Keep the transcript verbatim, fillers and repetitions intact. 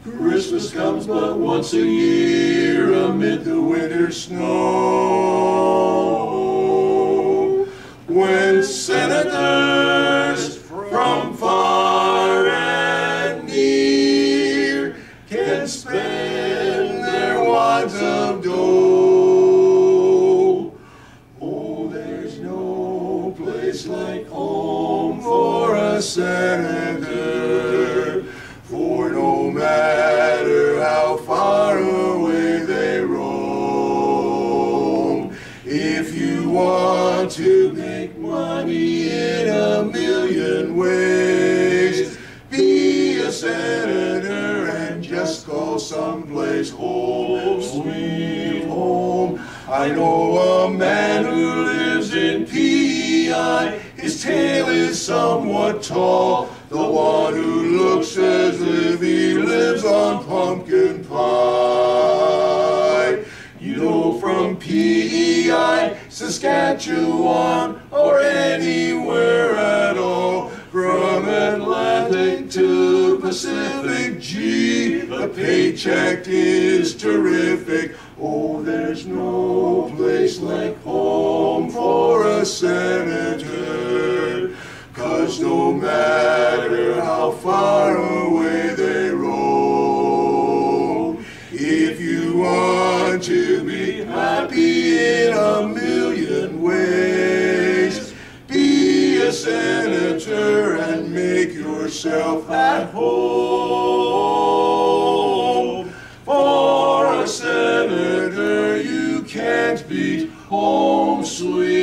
Christmas comes but once a year amid the winter snow, when senators from far and near can spend their wads of dough. Oh, there's no place like home for a senator, for no matter how far away they roam, if you want to make money in a million ways, be a senator and just call someplace home, sweet home. I know a man who lives in P E I, his tail is somewhat tall, the one who looks as if he lives on pumpkin pie. You know, from P E I, Saskatchewan, or anywhere at all, from Atlantic to Pacific, gee, the paycheck is terrific. Oh, there's no place like home for a senator, 'cause no matter how far away they roam, if you want to be happy in a million ways, be a senator and make yourself at home. For a senator you can't beat home, sweet